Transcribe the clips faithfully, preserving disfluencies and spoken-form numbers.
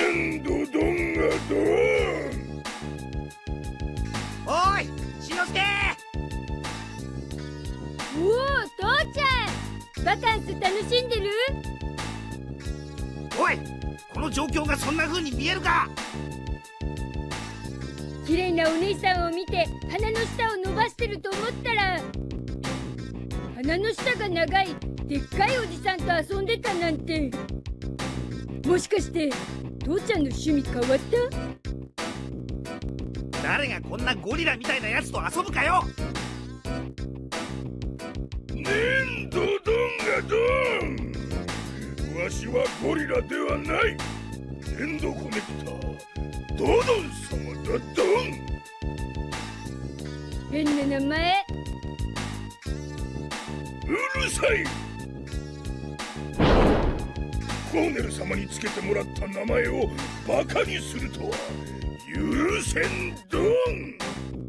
粘土どんがどん。 おいしのすけ。 おお父ちゃん、バカンス楽しんでる？ おい、この状況がそんな風に見えるか？ 綺麗なお姉さんを見て鼻の下を伸ばしてると思ったら、鼻の下が長いでっかいおじさんと遊んでたなんて。もしかして父ちゃんの趣味変わった？ 誰がこんなゴリラみたいなやつと遊ぶかよ。 粘土どんがどん。わしはゴリラではない。粘土コネクタードドン様だどん。 変な名前。 うるさい。コーネル様につけてもらった名前をバカにするとは許せんどん。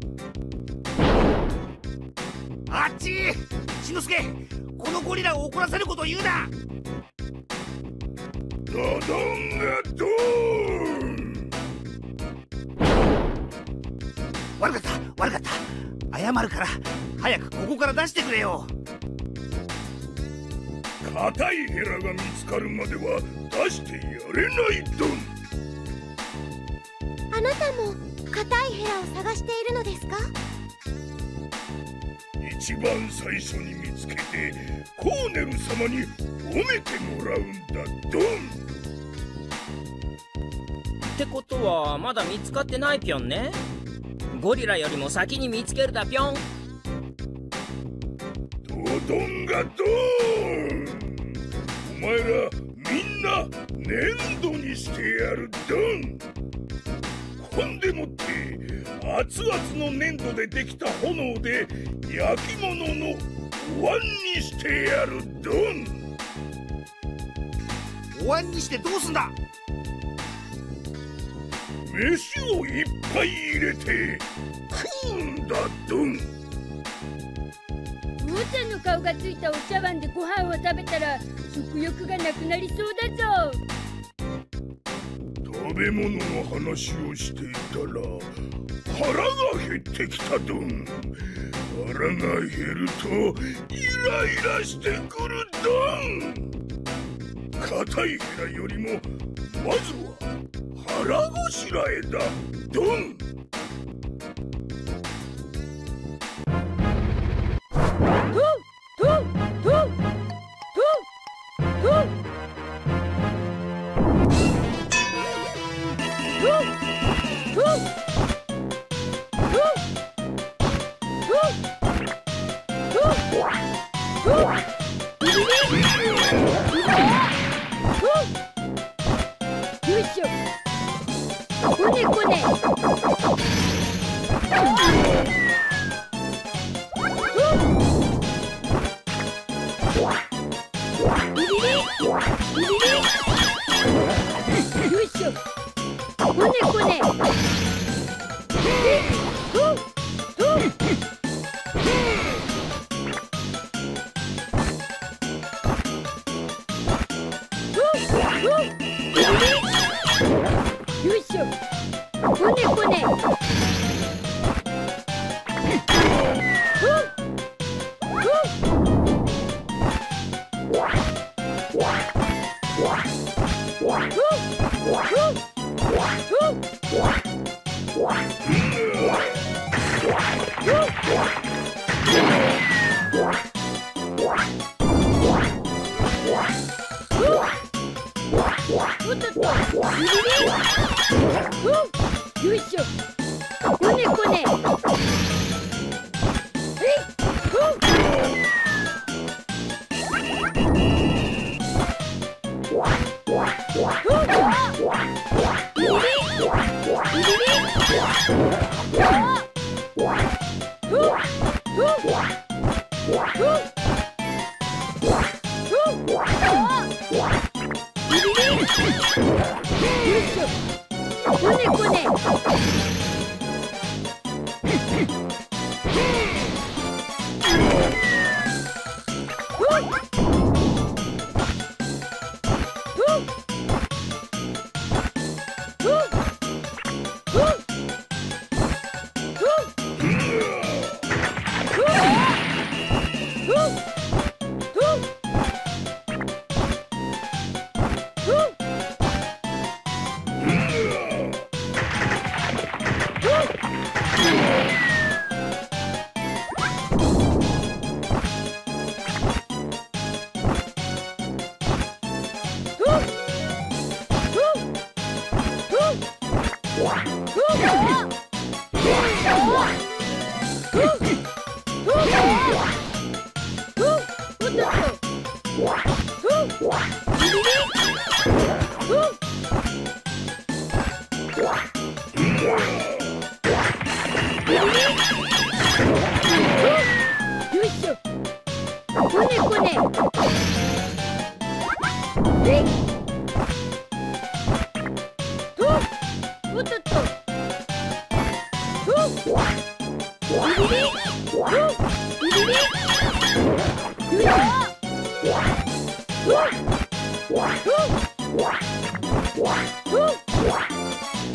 あっちしのすけ、このゴリラを怒らせることを言うな。 ドドンがドン。 悪かった悪かった、謝るから早くここから出してくれよ。 硬いヘラが見つかるまでは出してやれないどん。 あなたも硬いヘラを探しているのですか？ 一番最初に見つけてコーネル様に褒めてもらうんだどん。 ってことはまだ見つかってないぴょんね。ゴリラよりも先に見つけるだぴょん。 ドドンがドン。お前らみんな粘土にしてやるドン。ほんでもって熱々の粘土でできた炎で焼き物のお椀にしてやるドン。 お椀にしてどうすんだ？ 飯をいっぱい入れて食うんだドン。 父ちゃんの顔がついたお茶碗でご飯を食べたら食欲がなくなりそうだぞ。 食べ物の話をしていたら腹が減ってきたドン。腹が減るとイライラしてくるドン。硬いヘラよりもまずは腹ごしらえだドン。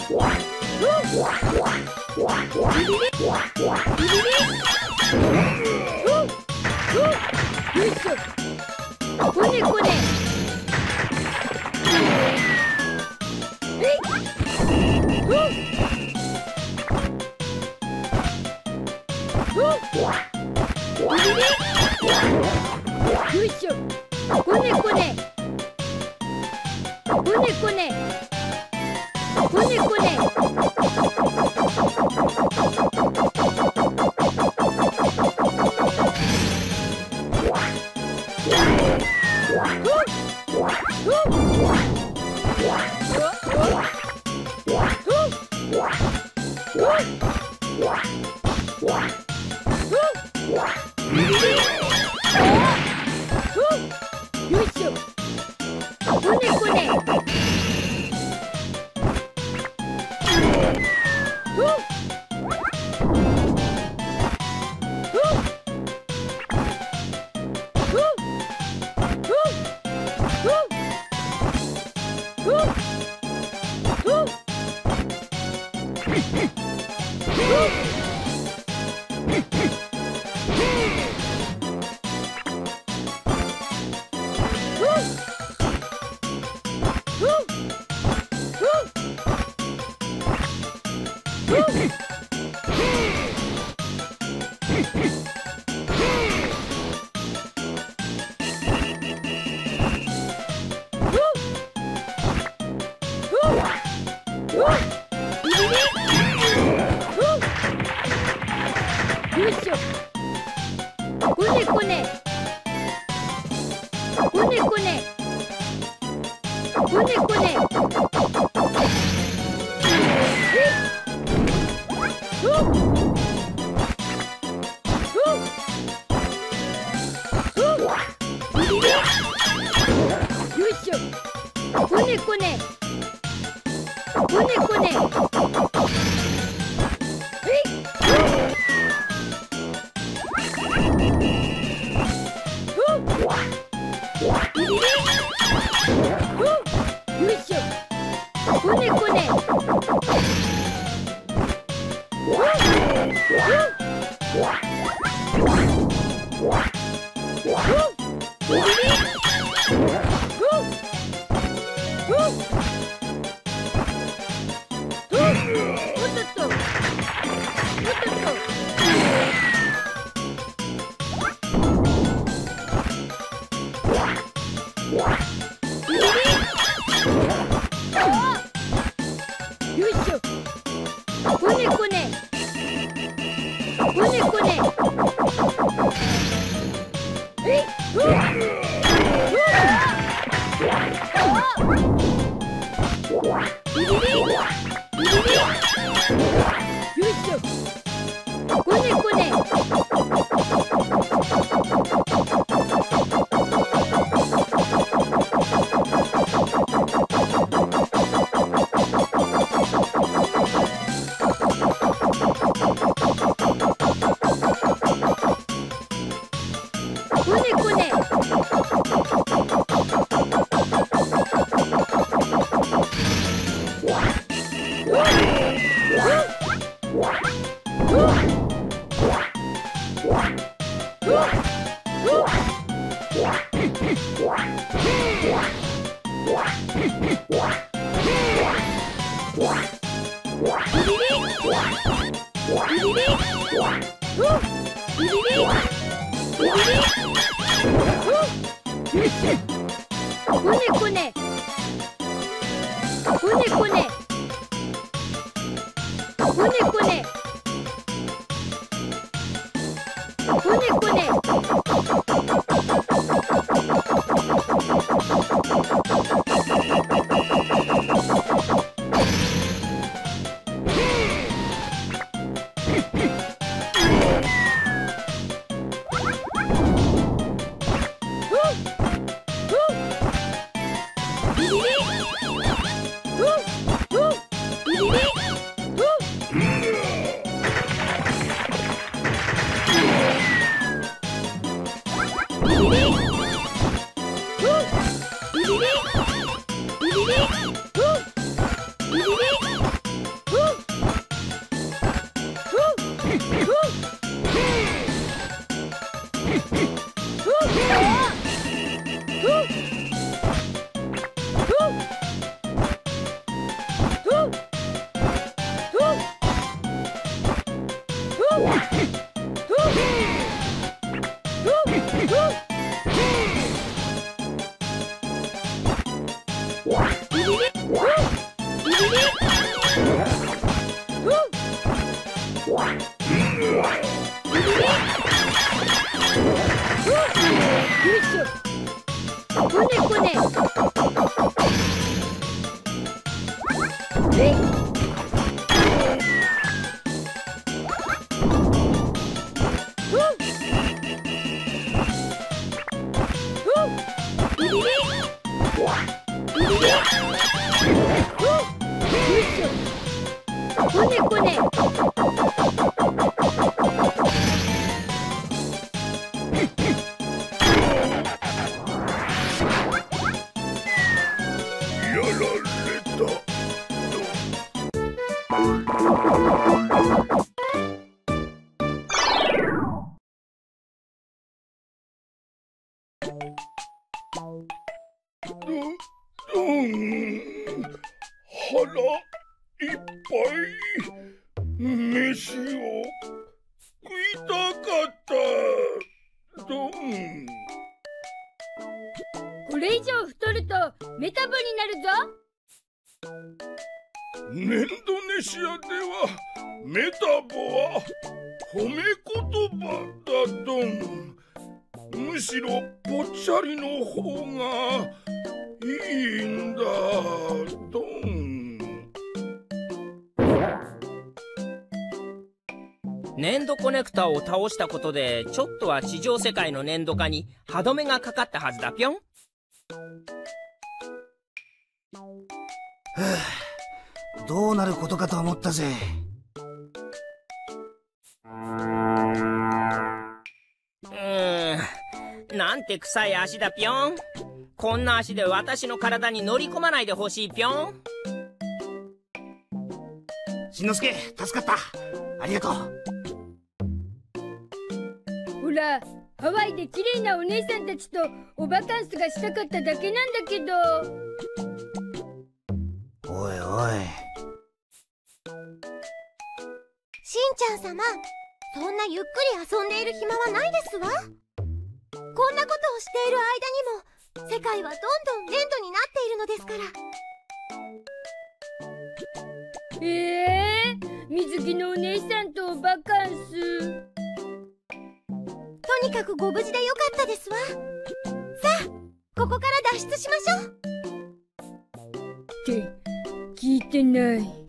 よえい。こねこね。 やられた。う、うん、腹いっぱい。飯を食いたかった。どん。 これ以上太るとメタボになるぞ。 ネンドネシアではメタボは褒め言葉だどん。むしろぽっちゃりの方がいいんだどん。 粘土コネクタを倒したことでちょっとは地上世界の粘土化に歯止めがかかったはずだぴょん。 どうなることかと思ったぜ。 うーん、なんて臭い足だぴょん。こんな足で私の体に乗り込まないでほしいぴょん。 しんのすけ、助かった。ありがとう。 ほら、ハワイで綺麗なお姉さんたちとおバカンスがしたかっただけなんだけど。 おいおい。 しんちゃん様、そんなゆっくり遊んでいる暇はないですわ。こんなことをしている間にも世界はどんどん粘土になっているのですから。 えー、水着のお姉さんとおバカンス。 とにかくご無事でよかったですわ。さあ、ここから脱出しましょう。 って聞いてない。